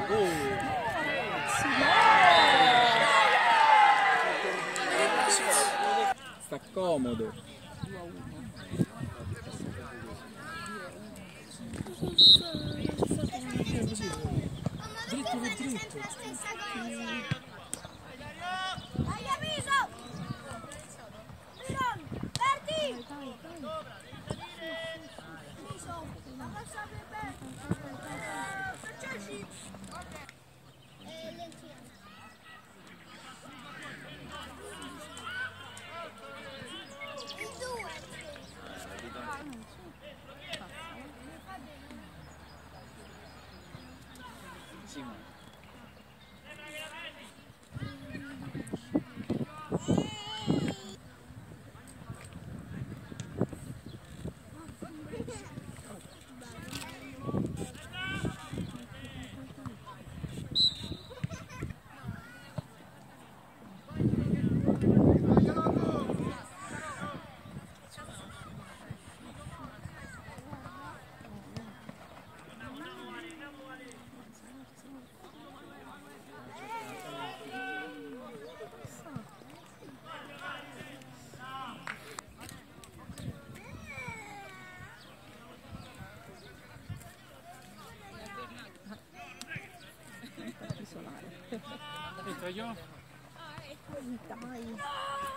Sta comodo. Dritto per dritto. Hai capito? Verdi! Ma passa per bene. Facciaci! Entra io? Dai.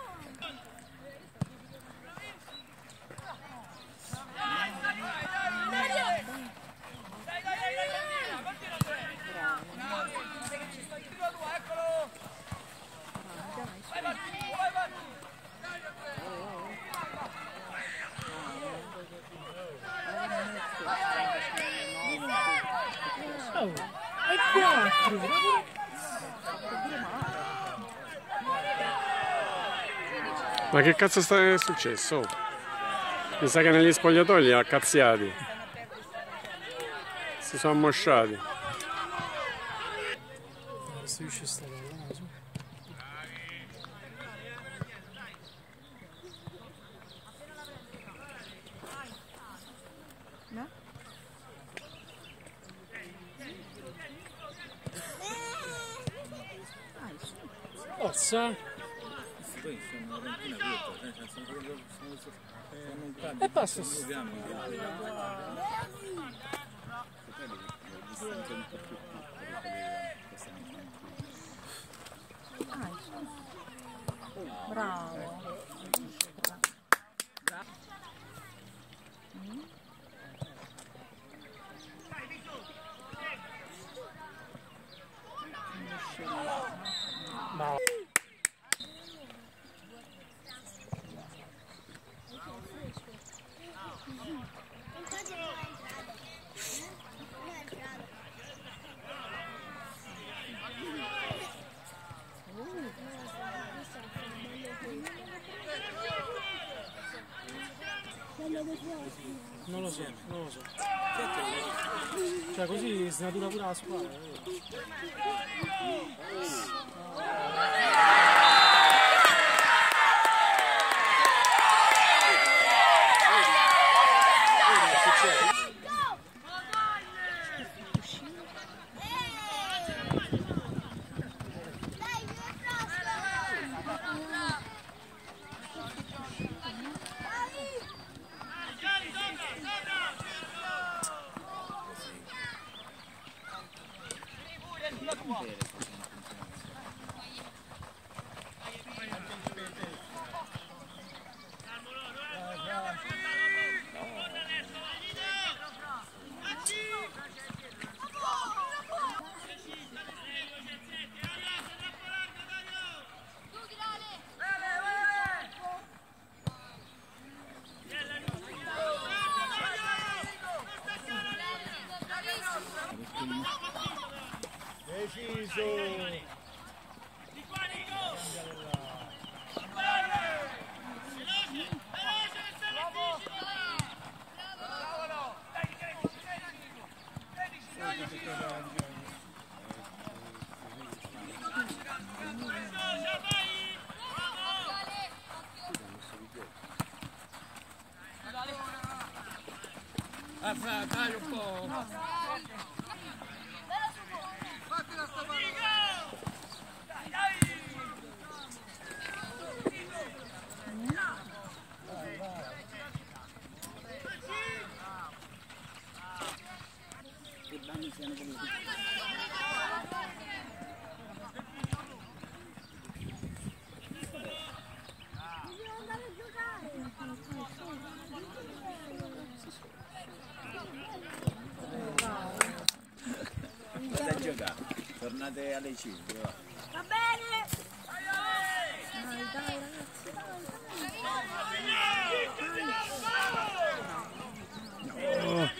Oh, è 4! Ma che cazzo è successo? Mi sa che negli spogliatoi li ha cazziati. Si sono ammosciati. Si riesce a stare là su. No? Forza! Poi sono una ventina corta, sono un cambio. E basta. Bravo. Ma non lo so, non lo so. Cioè così snatura pure la squadra. Deciso! Dai un po'! danni siano voluti. Andate a giocare, tornate alle 5, va. Va bene! Dai, dai, ragazzi, Oh.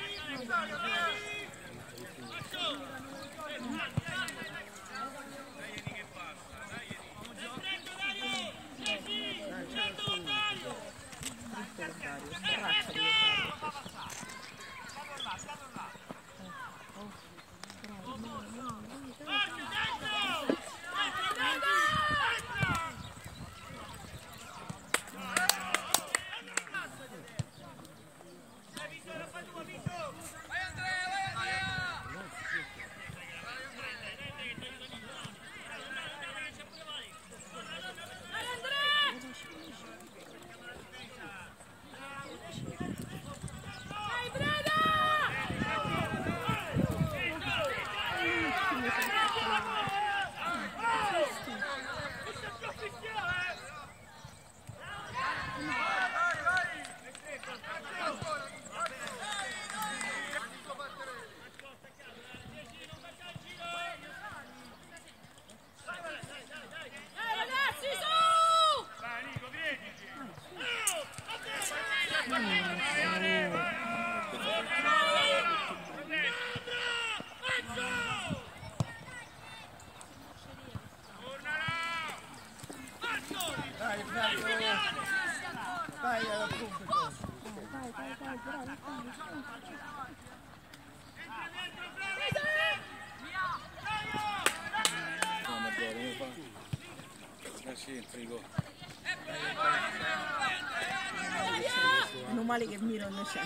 meno male che Miro non c'è.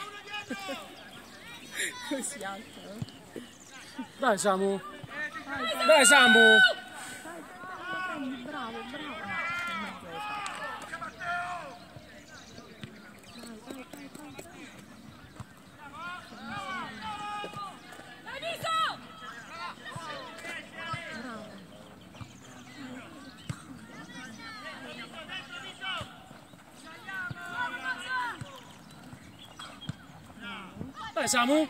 Così alto, no? Dai Samu! Dai Samu! Dai, bravo, bravo. Dai Samu!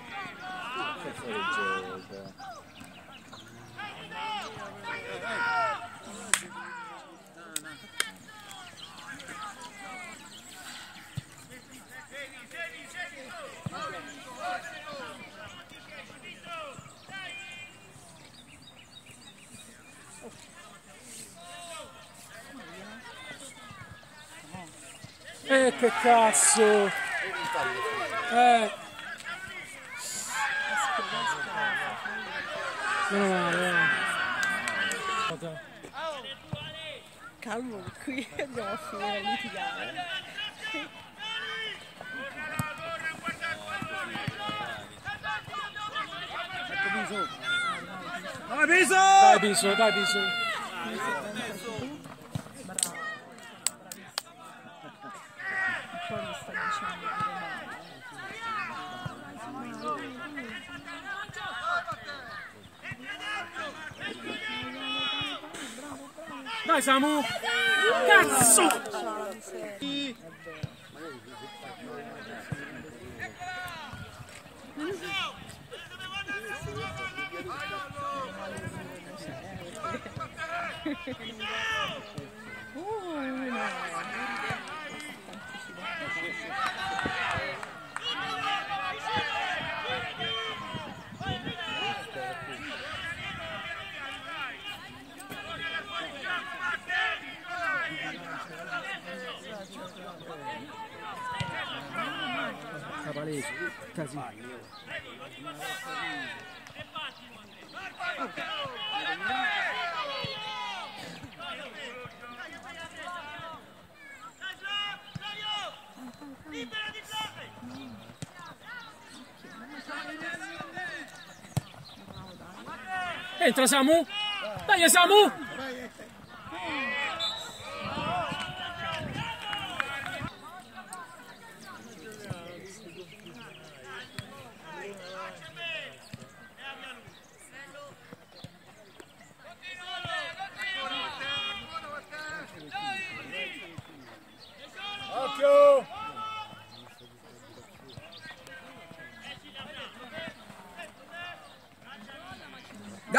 Che cazzo! Meno male, Calmo, qui andiamo a finire a litigare. Dai Biso! Dai Biso, dai Biso! Bravo. Poi mi sta dicendo pure male. Dai Samu! Cazzo! Cavalese, casino. Entra Samu! Dai Samu!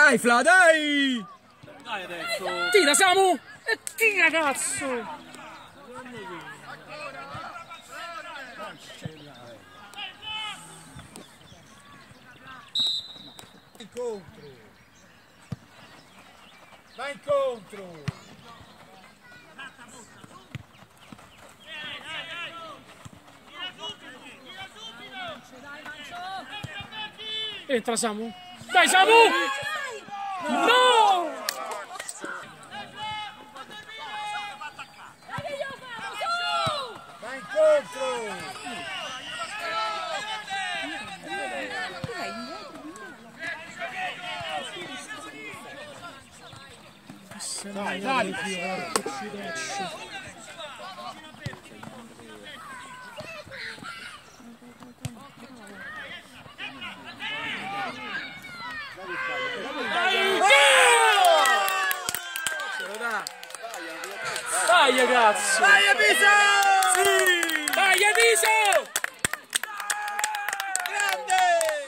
Dai Fla, dai! Dai adesso! Tira Samu! E tira cazzo! Incontro! Va incontro! Entra Samu! Dai Samu! No! Va incontro! Dai, dai! Dai cazzo! Dai Pisa! Sì! Dai Pisa! Grande!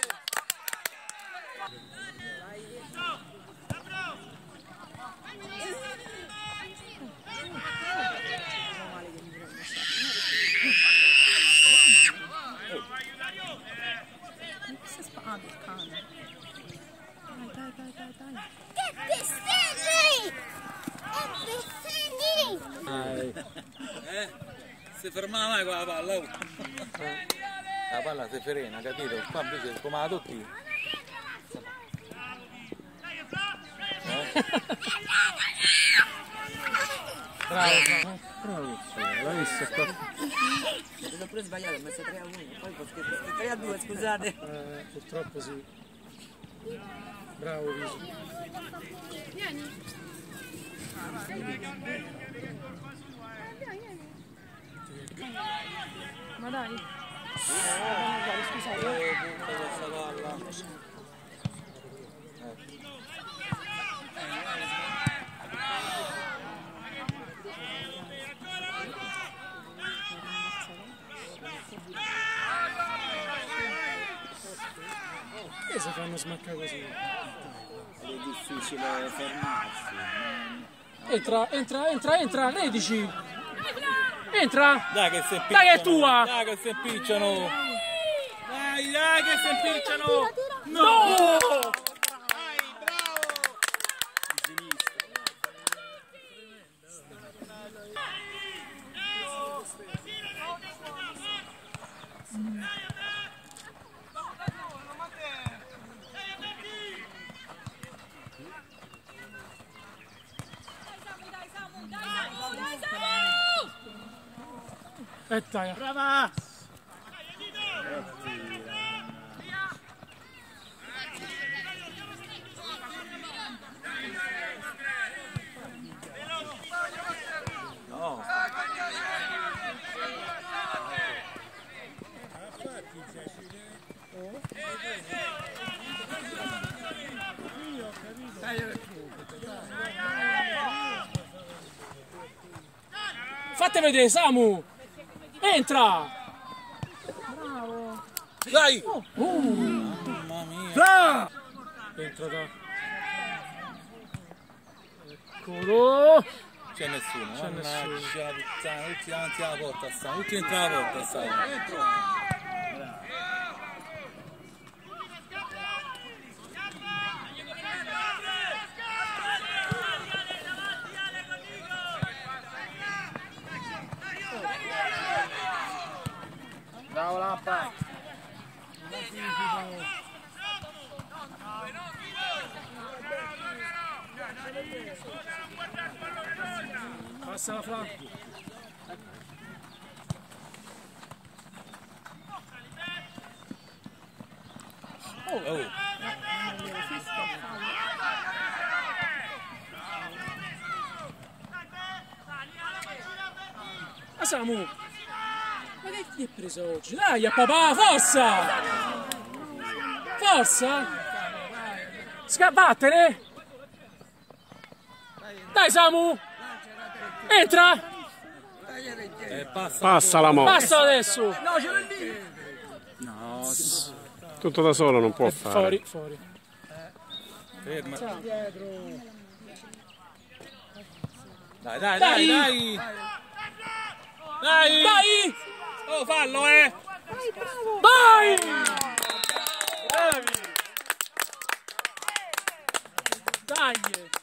Che bestemmi! Che bestemmi! Si ferma mai con la palla, oh. La palla si frena, capito? Qua invece come la tocchi. Bravo, bravo, l'hai visto qua? Mi sono pure sbagliato, ho messo 3 a 1, poi posso 3 a 2, scusate. Purtroppo sì. Bravo Viso. Ma dai. E se fanno smaccare così? È difficile fermarsi. Entra, 13! Entra! Dai che si impicciano! Dai, è tua! Dai che si impicciano! Dai che si impicciano! No! Dai, bravo! Di sinistra. E dai! Brava! No! Fate vedere Samu! Entra! Dai! Mamma mia! Entra da... Eccolo! C'è nessuno, C'è nessuno. Mannaggia, puttana, tutti davanti alla porta stanno, tutti dentro la porta stanno. Bravo Lappa! Passa la Fla! Oh! Ma Samu! Ma che ti hai preso oggi? Dai a papà, forza! Forza! Vattene! Dai Samu! Entra! Passa la mo. Passa adesso! No, Tutto da solo non può fare. Fuori. Ferma. Dietro. Dai, dai, dai, dai! Dai! Dai! Oh, fallo, Vai, bravo! Vai! Bravi! Dai!